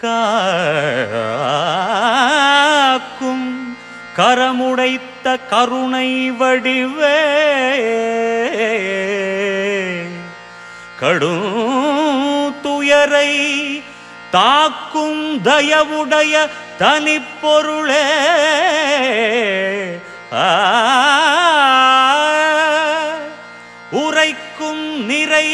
காக்கும் கரமுடைத்த கருணை வடிவே கடும் துயரை தாக்கும் தயவுடைய தனிப்பொருளே உரைக்கும் நிறை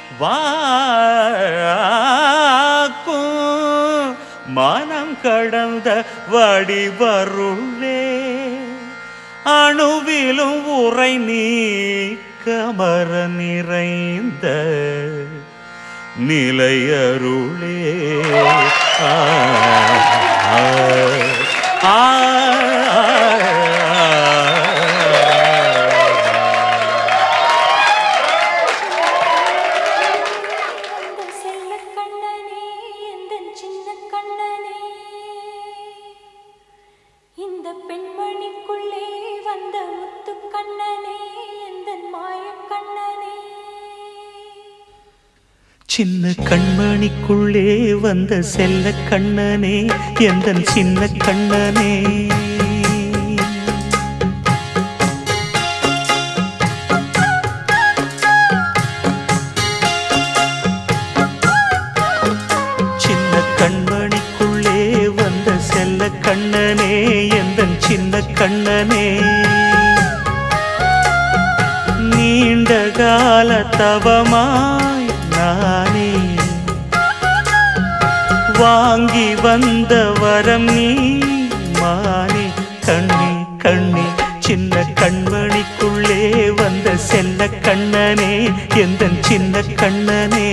வாக்கும் மனம் கடந்த வடிவருளே அணுவிலும் உரை நீக்கமர நிறைந்த நிலையருளே இந்த பெண்மணிக்குள்ளே வந்த முத்து கண்ணனே எந்தன் மாய கண்ணனே சின்ன கண்மணிக்குள்ளே வந்த செல்ல கண்ணனே எந்தன் சின்ன கண்ணனே சின்ன கண்மணிக்குள்ளே வந்த செல்ல கண்ணனே எந்தன் சின்ன கண்ணனே நீண்ட கால தவமாய் நானே வாங்கி வந்த வரம் நீ மானே கண்ணே கண்ணே சின்ன கண்மணிக்குள்ளே வந்த செல்ல கண்ணனே எந்தன் சின்ன கண்ணனே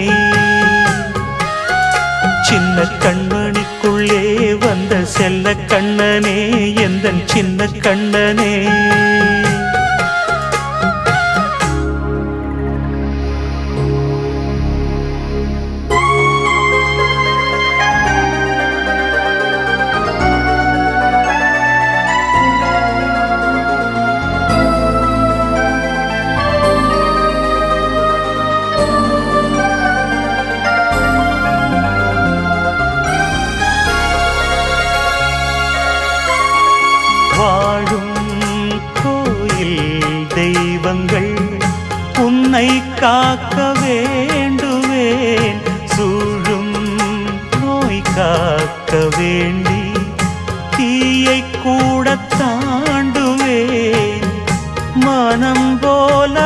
சின்ன கண்மணிக்குள்ளே வந்த செல்ல கண்ணனே எந்தன் சின்ன கண்ணனே வாழும் கோயில் தெய்வங்கள் உன்னை காக்க வேண்டுவேன் சூழும் நோய் காக்க வேண்டி தீயை கூட தாண்டுவேன் மனம் போல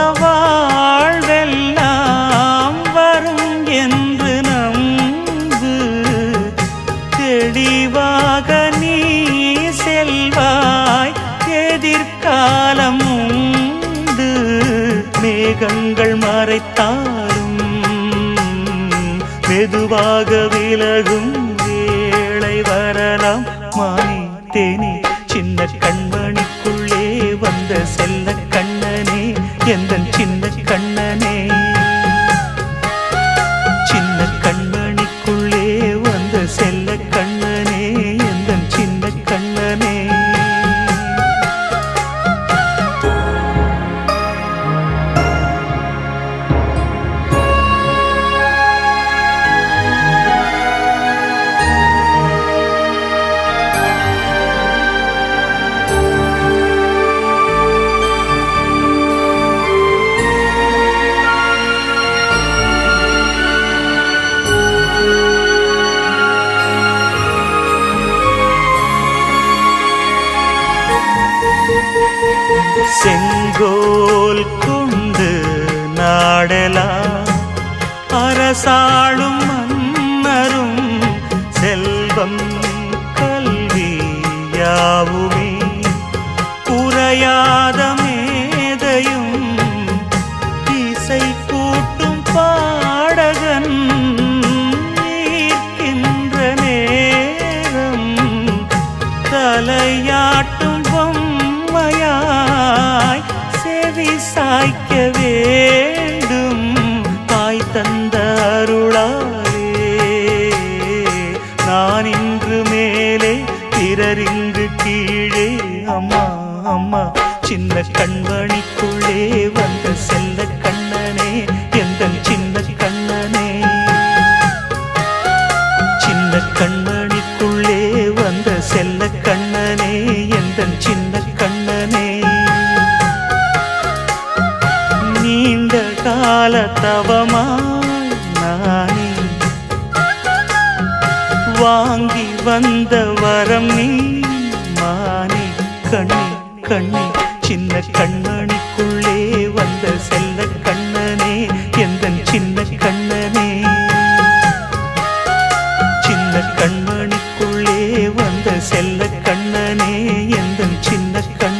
வாழ்வெல்லாம் வரும் என்று நம்பு தெளிவாக நீ செல்வாய் எதிர்காலம் உண்டு மேகங்கள் மறைத்தாலும் மெதுவாக விலகும் வேளை வரலாம் மானே தேனே சின்ன கண்மணிக்குள்ளே வந்த செல்ல கண்ணனே எந்தன் சின்ன கண்ணனே சின்ன கண்மணிக்குள்ளே வந்த செல்ல கண்ணனே எந்தன் சின்ன கண்ணனே செங்கோல் கொண்டு நாடலாம் அரசாளும் மன்னரும் செல்வம் கல்வி யாவுமே குறையாத மேதையும் இசை கூட்டும் பாடகன் ஈர்க்கின்ற நேரம் தலையாட்டும் பொம்மையாய் செவி சாய்க்க வேண்டும் தாய் தந்த அருளாலே நான் இன்று மேலே பிறரிங்கு கீழே அம்மா அம்மா சின்ன கண்மணிக்குள்ளே வந்த செல்ல கண்ணனே எந்தன் சின்ன கண்ணனே சின்ன கண்ணனே பல தவமாய் நானே வாங்கி வந்த வரம் நீ மானே கண்ணே கண்ணே சின்ன கண்மணிக்குள்ளே வந்த செல்ல கண்ணனே எந்தன் சின்ன கண்ணனே சின்ன கண்மணிக்குள்ளே வந்த செல்ல கண்ணனே எந்தன் சின்ன கண்ணனே